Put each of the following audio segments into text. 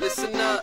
listen up.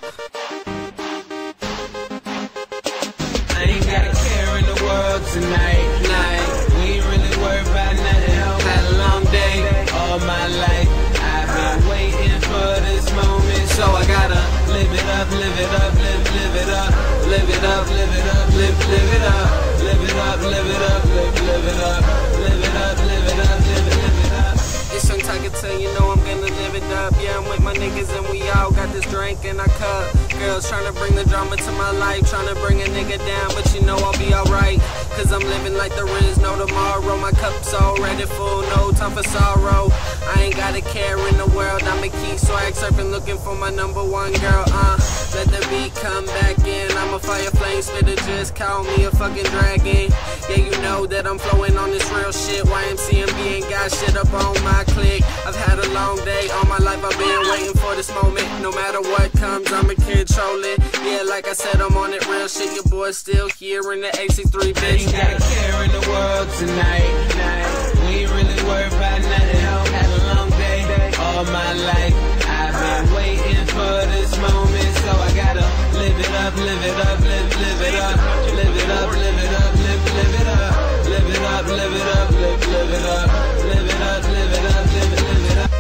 I ain't got a care in the world tonight. We ain't really worried about nothing. Had a long day all my life. I've been waiting for this moment, so I gotta live it up, live it up, live it up, live it up, live it up, live it up, live it up, live it up, live it up, live it up, live it up, live it up. It's young Tigertale, you know I'm gonna live it up. Yeah, I'm with my niggas and we all got this drink in our cup. Girls tryna bring the drama to my life, tryna bring a nigga down, but you know I'll be alright. Cause I'm living like there is no tomorrow. My cup's already full, no time for sorrow. I ain't got a care in the world, I'm a key swag surfing, looking for my #1 girl. Let the beat come back in. I'm a fire flame spitter, just call me a fucking dragon. Yeah, you know that I'm flowing on this real shit. YMCMB ain't got shit up on my click. I've had a long day, all my life I've been waiting for this moment. No matter what comes, I'ma control it. Yeah, like I said, I'm on it real shit. Your boy's still here in the AC3, bitch. Ain't got a care in the world tonight. We ain't really worried about nothing. Had a long day all my life. I've been waiting for this moment, so I gotta live it up, live it up, live it up, live it up, live it up, live it up, live it up, live it up, live it up, live it up, live it up, live it up.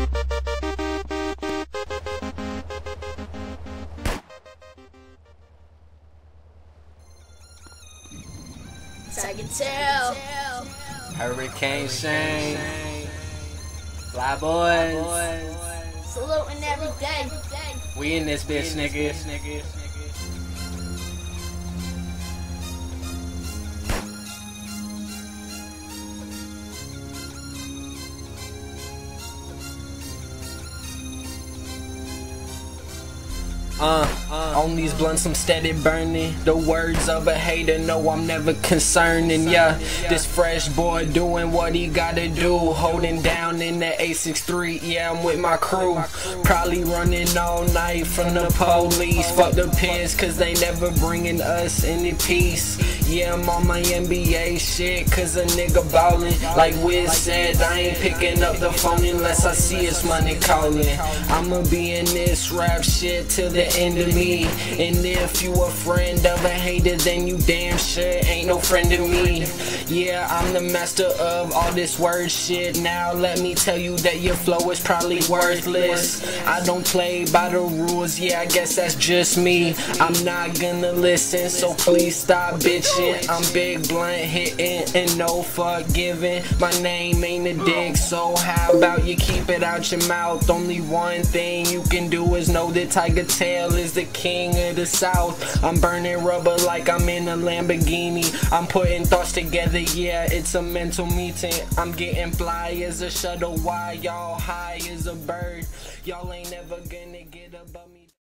Tigertale, Hurricane Shane, Fly Boys, saluting every day. we in this bitch, niggas. On these blunts I'm steady burning. The words of a hater, no, I'm never concerning. Yeah, this fresh boy doing what he gotta do, holding down in the A63. Yeah, I'm with my crew, probably running all night from the police. Fuck the piss, cause they never bringing us any peace. Yeah, I'm on my NBA shit, cause a nigga ballin'. Like Wiz said, I ain't picking up the phone unless I see his money calling. I'ma be in this rap shit till the end of me. And if you a friend of a hater, then you damn sure ain't no friend of me. Yeah, I'm the master of all this word shit. Now let me tell you that your flow is probably worthless. I don't play by the rules, yeah, I guess that's just me. I'm not gonna listen, so please stop bitching. I'm big, blunt, hitting, and no forgiving. My name ain't a dick, so how about you keep it out your mouth? Only one thing you can do is know that Tigertale is the king of the South. I'm burning rubber like I'm in a Lamborghini. I'm putting thoughts together, yeah, it's a mental meeting. I'm getting fly as a shuttle while y'all high as a bird. Y'all ain't never gonna get above me.